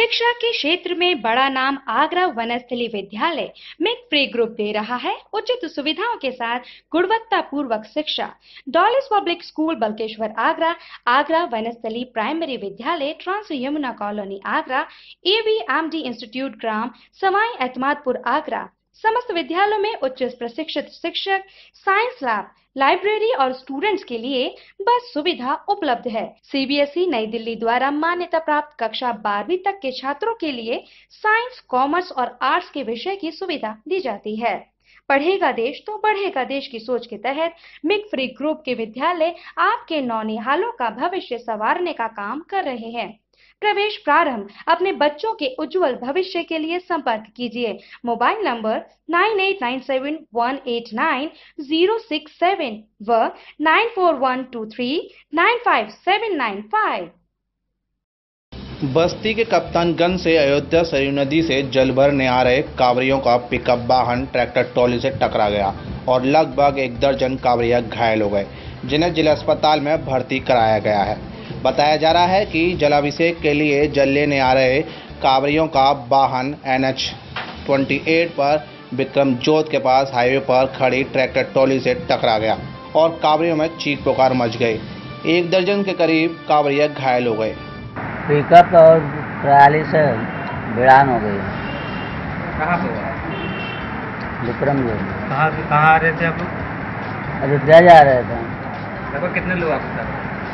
शिक्षा के क्षेत्र में बड़ा नाम आगरा वनस्थली विद्यालय मिक फ्री ग्रुप दे रहा है उचित सुविधाओं के साथ गुणवत्तापूर्वक शिक्षा। डॉलिस public school Balkeshwar Agra, Agra Vanasthali primary विद्यालय trans Yamuna colony Agra, AVMD institute ग्राम सवाई एतमादपुर आगरा, समस्त विद्यालयों में उच्च प्रशिक्षित शिक्षक, साइंस लैब, लाइब्रेरी और स्टूडेंट्स के लिए बस सुविधा उपलब्ध है। CBSE नई दिल्ली द्वारा मान्यता प्राप्त कक्षा 12वीं तक के छात्रों के लिए साइंस, कॉमर्स और आर्ट्स के विषय की सुविधा दी जाती है। पढ़ेगा देश तो बढ़ेगा देश की सोच के तहत मिक फ्री ग्रुप के विद्यालय आपके नौनिहालों का भविष्य संवारने का काम कर रहे हैं। प्रवेश प्रारंभ। अपने बच्चों के उज्जवल भविष्य के लिए संपर्क कीजिए। मोबाइल नंबर 9897189067 व 9412395795। बस्ती के कप्तानगंज से अयोध्या सरयू नदी से जल भरने आ रहे कांवरियों का पिकअप वाहन ट्रैक्टर ट्रॉली से टकरा गया और लगभग 1 दर्जन कांवरिया घायल हो गए, जिन्हें जिला अस्पताल में भर्ती कराया गया है। बताया जा रहा है कि जलाभिषेक के लिए जल लेने आ रहे कांवरियों का वाहन NH 28 पर विक्रमजोत के पास हाईवे पर खड़ी ट्रैक्टर ट्रॉली से टकरा गया और कांवरियों में चीख पुकार मच गई। 1 दर्जन के करीब कांवरिया घायल हो गए। पिकअप और ट्राली से भिड़ान हो गई। कहाँ से हुआ? विक्रमजोत। कहाँ आ रहे थे आप लोग? अयोध्या जा रहे थे। लगभग कितने लोग आपके साथ?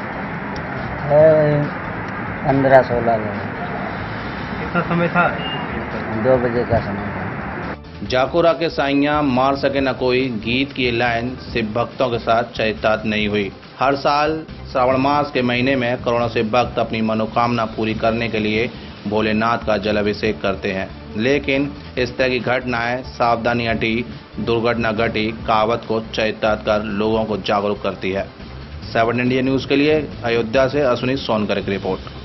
15-16 लोग। कितना समय था? 2 बजे का समय था। जाकोरा के साइयां मार सके न कोई गीत की लाइन शिव भक्तों के साथ चरितार्थ नहीं हुई। हर साल श्रावण मास के महीने में करोड़ों शिव भक्त अपनी मनोकामना पूरी करने के लिए भोलेनाथ का जलाभिषेक करते हैं, लेकिन इस तरह की घटनाएं सावधानी हटी, दुर्घटना घटी कहावत को चरितार्थ कर लोगों को जागरूक करती है। 7 इंडिया न्यूज़ के लिए अयोध्या से अश्विनी सोनकर की रिपोर्ट।